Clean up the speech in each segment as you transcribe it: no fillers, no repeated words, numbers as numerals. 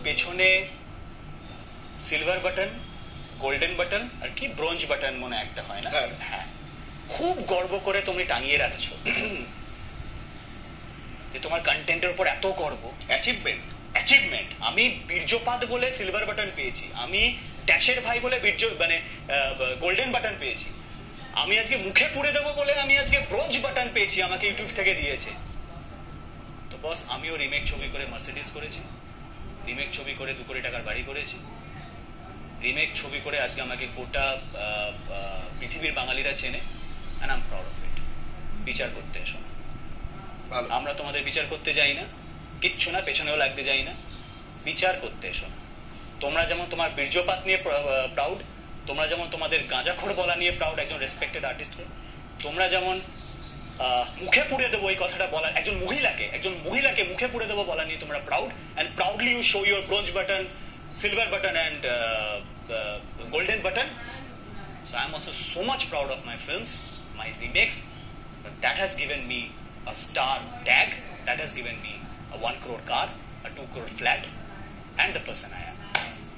পেছনে silver button, golden button আর কি ব্রোঞ্জ বাটন মনে একটা হয় না? হ্যাঁ, খুব গর্ব করে তুমি টাঙিয়ে রাখছো যে তোমার কন্টেন্টের উপর এত গর্ব। অ্যাচিভমেন্ট। আমি বীর্যপাত বলে সিলভার বাটন পেয়েছি, আমি ড্যাশের ভাই বলে গোল্ডেন বাটন পেয়েছি, আমি আজকে মুখে পুড়ে দেবো বলে আমি আজকে ব্রোঞ্জ বাটন পেয়েছি, আমাকে ইউটিউব থেকে দিয়েছে। তো বস, আমিও রিমেক ছবি করে মার্সিডিজ করেছি, রিমেক ছবি করে 2 কোটি টাকার বাড়ি করেছি, রিমেক ছবি করে আজকে আমাকে গোটা পৃথিবীর বাঙালিরা চেনে, and I'm proud of it। বিচার করতে এসো না, আমরা তোমাদের বিচার করতে যাই না, কিচ্ছু না, পেছনেও লাগতে যাই না, বিচার করতে এসো না। তোমরা যেমন তোমার বীর্যপাত নিয়ে প্রাউড, তোমরা যেমন তোমাদের গাঁজাখোর বলা নিয়ে প্রাউড একজন রেসপেক্টেড আর্টিস্টকে, তোমরা যেমন মুখে পুড়ে দেবো এই কথাটা বলার একজন মহিলাকে মুখে পুড়ে দেবো বলা নিয়ে তোমরা proud, and proudly you show your bronze button, silver button and golden button. So I am also so much proud of my films, my remakes, but that has given me a star tag, that has given me a 1 crore car, a 2 crore flat, and the person I am.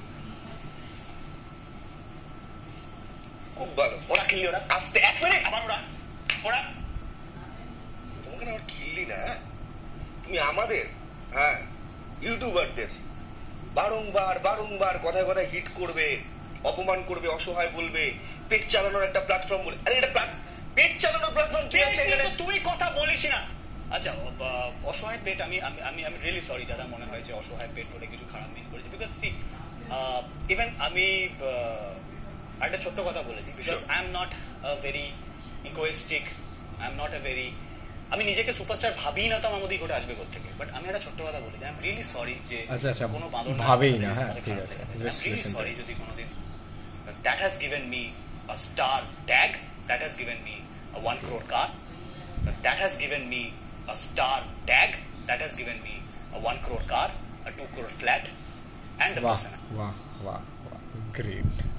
খুব ভালো। ওরা খিল্লি, ওরা আসতে 1 minute, আবার ওরা তোমাকে না খিল্লি না, তুমি আমাদের ইউটিউবারদের বারংবার কথায় কথায় হিট করবে, অপমান করবে, অসহায় বলবে, পেট চালানোর একটা প্ল্যাটফর্ম বলে। আরে এটা পেট চালানোর প্ল্যাটফর্ম কি আছে এখানে? তুই কথা বলিস না। আচ্ছা, অসহায় পেট, আমি রিয়েলি সরি যারা মনে হয়েছে অসহায় পেট বলে কিছু খারাপ মিন করেছে, বিকজ সি ইভেন আমি একটা ছোট্ট কথা বলে দিই, because I am not a very egoistic, I am not a very, আমি নিজেকে সুপারস্টার ভাবি না, তো আমার মধ্যে ঘটে আসবে থেকে, বাট আমি একটা ছোট্ট কথা বলি, আই এম রিয়েলি সরি যে কোনো বাঁধন ভাবেই না। হ্যাঁ, ঠিক আছে, রিয়েলি সরি যদি কোনোদিন that has given me a star tag, that has given me a 1 crore car, that has given me a star tag, that has given me a 1 crore car, a 2 crore flat, and the person. Wow, great.